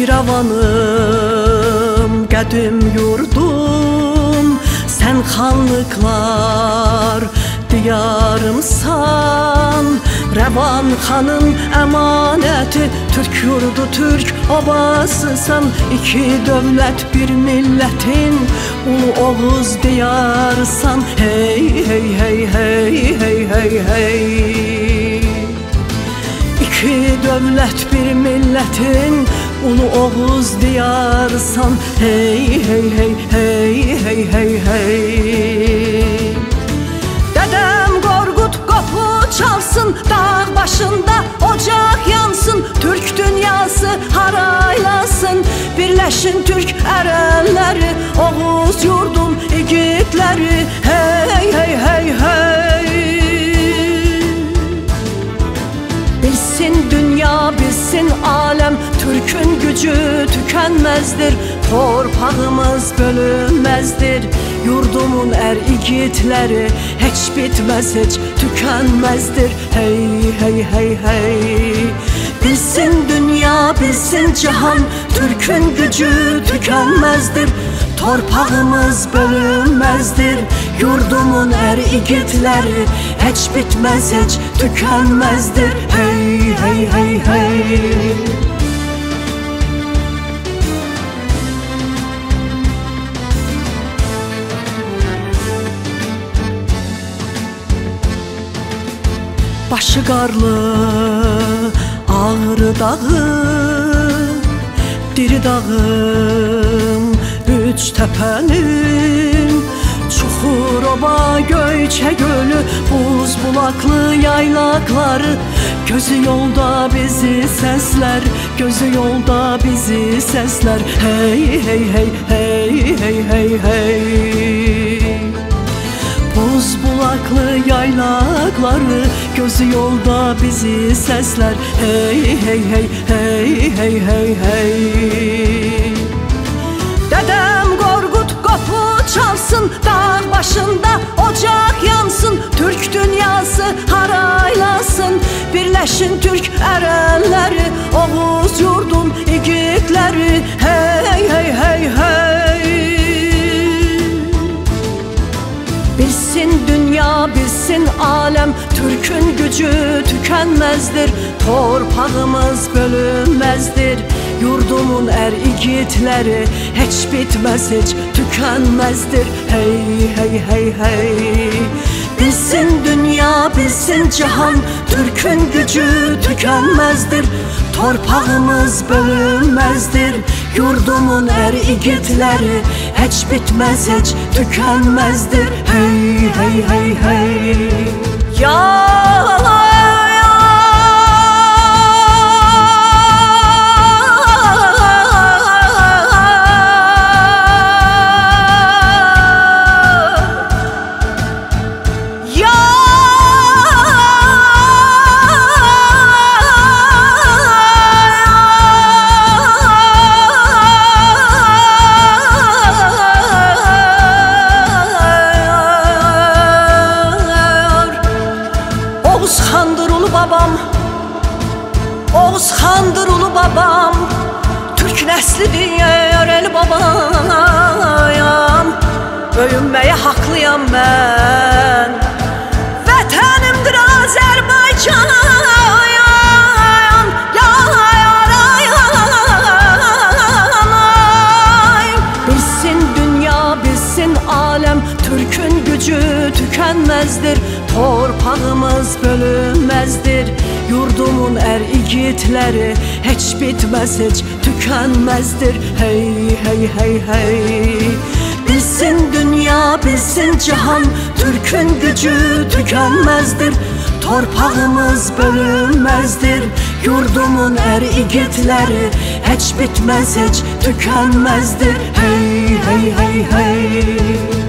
İrəvanım, qədim yurdum, sən xanlıqlar diyarımsan. Rəvan xanın əmanəti, Türk yurdu, Türk obasısan. İki dövlət, bir millətin ulu Oğuz diyarsan. Hey, hey, hey, hey, hey, hey, hey. İki dövlət, bir millətin ulu Oğuz diyarsan. Hey, hey, hey, hey, hey, hey, hey. Dədəm Qorqud qopu çalsın, dağ başında ocaq yansın. Türk dünyası haraylasın, birləşin Türk ərənləri, Oğuz yurdun igidləri. Hey, hey, hey, hey. Bilsin dünya, bilsin aləm, Türk'ün gücü tükenmezdir. Torpağımız bölünmezdir. Yurdumun igidləri heç bitməz, heç tükenmezdir. Hey, hey, hey, hey. Bilsin dünya, bilsin cihan, Türk'ün gücü tükenmezdir. Torpağımız bölünmezdir. Yurdumun igidləri heç bitməz, heç tükenmezdir. Hey, hey, hey, hey. Başı qarlı Ağrı dağı, diri dağım, üç təpənin, Çuxurova, Göyçə gölü, buz bulaqlı yaylaqları. Gözü yolda bizi səslər, gözü yolda bizi səslər. Hey, hey, hey, hey, hey, hey, hey. Buz bulaqlı yaylaqları, gözü yolda bizi səslər. Hey, hey, hey, hey, hey, hey, hey. Dədəm Qorqud qopu çalsın, dağ başında ocaq yansın. Türk dünyası haraylasın, birləşin Türk ərənləri, Oğuz yurdun igidləri. Hey, hey, hey, hey. Bilsin dünya, bilsin aləm, Türk'ün gücü tükenmezdir. Torpağımız bölünmezdir. Yurdumun igidləri heç bitməz, heç tükenmezdir. Hey, hey, hey, hey. Bilsin dünya, bilsin cihan, Türk'ün gücü tükenmezdir. Torpağımız bölünmezdir. Yurdumun igidləri heç bitməz, heç tükenmezdir. Hey, hey, hey, hey. Ya Oğuz xandır ulu babam, Oğuz xandır ulu babam, Türk nəslidir el babayam. Öyünməyə haqlıyam mən, vətənimdir Azərbaycan. Bilsin dünya, bilsin aləm, Türk'ün gücü tükenmezdir. Torpağımız bölünmezdir. Yurdumun igidləri heç bitməz, heç tükenmezdir. Hey, hey, hey, hey. Bilsin dünya, bilsin cihan, Türk'ün gücü tükenmezdir. Torpağımız bölünmezdir. Yurdumun igidləri heç bitməz, heç tükenmezdir. Hey, hey, hey, hey.